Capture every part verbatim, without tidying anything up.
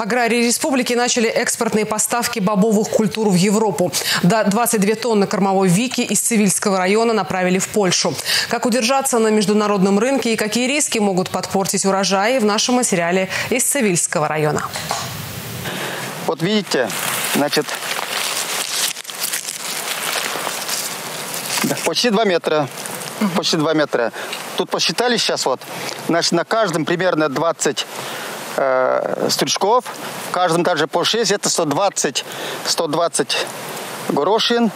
Аграрии республики начали экспортные поставки бобовых культур в Европу. До двадцать две тонны кормовой вики из Цивильского района направили в Польшу. Как удержаться на международном рынке и какие риски могут подпортить урожаи, в нашем материале из Цивильского района. Вот видите, значит, почти два метра. Почти два метра. Тут посчитали сейчас вот, значит, на каждом примерно двадцать э, стручков, в каждом также по шесть, это сто двадцать, сто двадцать горошин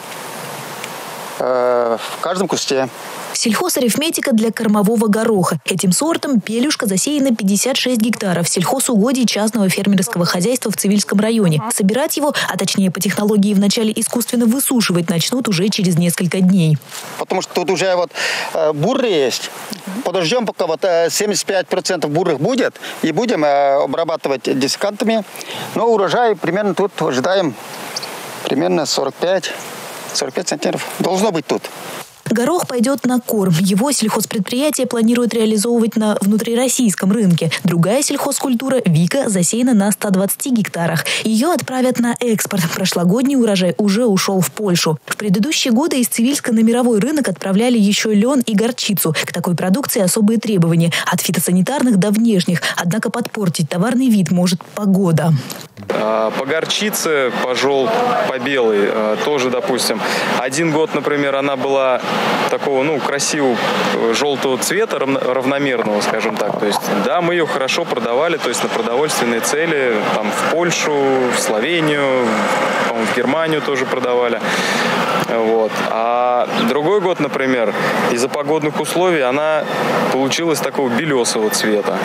э, в каждом кусте. Сельхозарифметика для кормового гороха. Этим сортом пелюшка засеяна пятьдесят шесть гектаров сельхозугодий частного фермерского хозяйства в Цивильском районе. Собирать его, а точнее по технологии вначале искусственно высушивать, начнут уже через несколько дней. Потому что тут уже вот э, буры есть. Подождем, пока вот э, семьдесят пять процентов бурых будет, и будем э, обрабатывать десикантами. Но урожай примерно тут ожидаем примерно сорок пять сорок пять центнеров. Должно быть тут. Горох пойдет на корм. Его сельхозпредприятие планирует реализовывать на внутрироссийском рынке. Другая сельхозкультура вика засеяна на ста двадцати гектарах. Ее отправят на экспорт. Прошлогодний урожай уже ушел в Польшу. В предыдущие годы из Цивильска на мировой рынок отправляли еще лен и горчицу. К такой продукции особые требования. От фитосанитарных до внешних. Однако подпортить товарный вид может погода. По горчице, по жел, по белой тоже, допустим. Один год, например, она была такого, ну, красивого желтого цвета, равномерного, скажем так. То есть, да, мы ее хорошо продавали, то есть на продовольственные цели, там, в Польшу, в Словению, в Германию тоже продавали. Вот. А другой год, например, из-за погодных условий она получилась такого белесого цвета.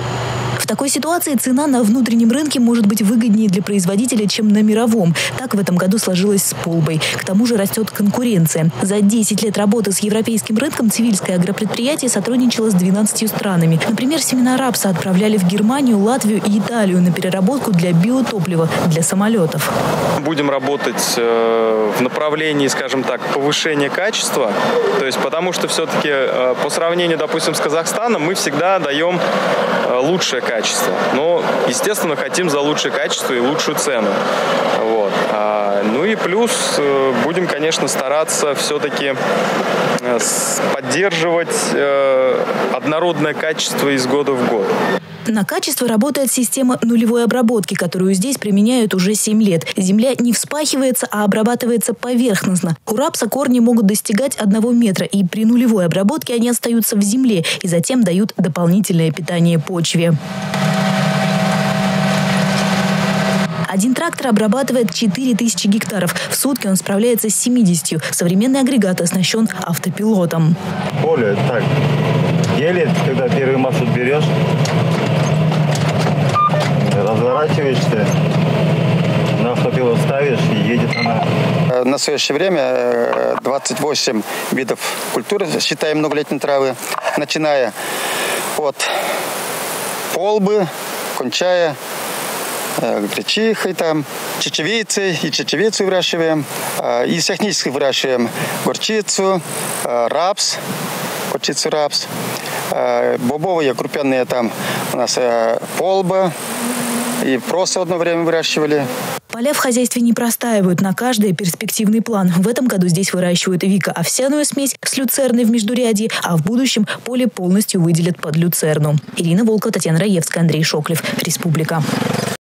В такой ситуации цена на внутреннем рынке может быть выгоднее для производителя, чем на мировом. Так в этом году сложилось с полбой. К тому же растет конкуренция. За десять лет работы с европейским рынком Цивильское агропредприятие сотрудничало с двенадцатью странами. Например, семена рапса отправляли в Германию, Латвию и Италию на переработку для биотоплива для самолетов. Будем работать в направлении, скажем так, повышения качества. То есть, потому что все-таки по сравнению, допустим, с Казахстаном мы всегда даем лучшее качество. Качество. Но, естественно, хотим за лучшее качество и лучшую цену. Вот. А, ну и плюс будем, конечно, стараться все-таки поддерживать э, однородное качество из года в год. На качество работает система нулевой обработки, которую здесь применяют уже семь лет. Земля не вспахивается, а обрабатывается поверхностно. У рапса корни могут достигать одного метра, и при нулевой обработке они остаются в земле и затем дают дополнительное питание почве. Один трактор обрабатывает четыре тысячи гектаров. В сутки он справляется с семьюдесятью. Современный агрегат оснащен автопилотом. Поле, так, еле, когда первый маршрут берешь, разворачиваешься, на автопилот ставишь и едет она. На настоящее время двадцать восемь видов культуры, считаем многолетние травы, начиная от полбы, кончая гречихой, там, чечевицей, и чечевицу выращиваем. Из технических выращиваем горчицу, рапс, горчицу рапс. Бобовые крупенные там у нас полба, и просто одно время выращивали. Поля в хозяйстве не простаивают, на каждый перспективный план. В этом году здесь выращивают вика овсяную смесь с люцерной в междурядье, а в будущем поле полностью выделят под люцерну. Ирина Волкова, Татьяна Раевская, Андрей Шоклев. Республика.